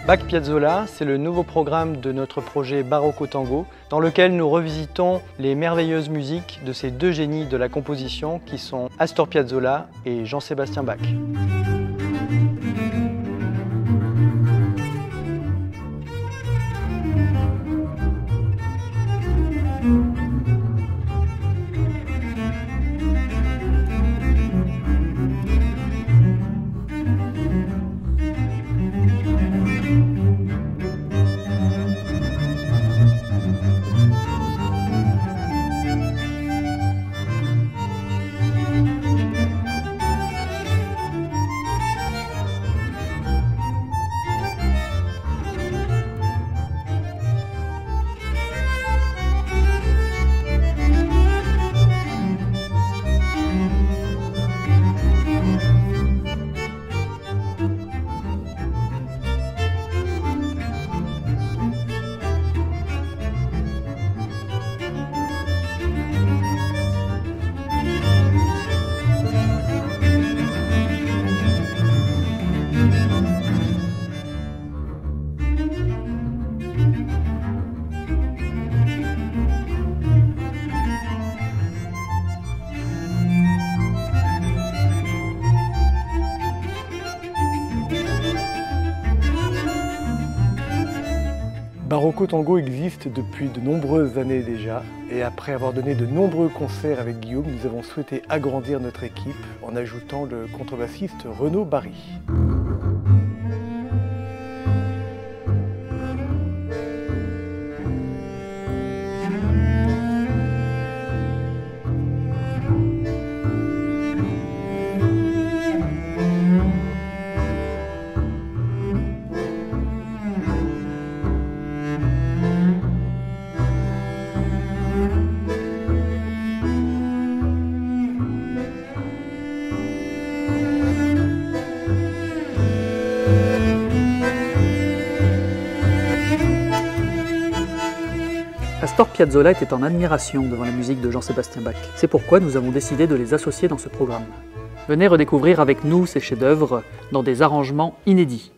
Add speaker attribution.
Speaker 1: Bach Piazzolla, c'est le nouveau programme de notre projet Barocco Tango, dans lequel nous revisitons les merveilleuses musiques de ces deux génies de la composition qui sont Astor Piazzolla et Jean-Sébastien Bach.
Speaker 2: Barocco Tango existe depuis de nombreuses années déjà et après avoir donné de nombreux concerts avec Guillaume, nous avons souhaité agrandir notre équipe en ajoutant le contrebassiste Renaud Barry.
Speaker 3: Astor Piazzolla était en admiration devant la musique de Jean-Sébastien Bach. C'est pourquoi nous avons décidé de les associer dans ce programme. Venez redécouvrir avec nous ces chefs-d'œuvre dans des arrangements inédits.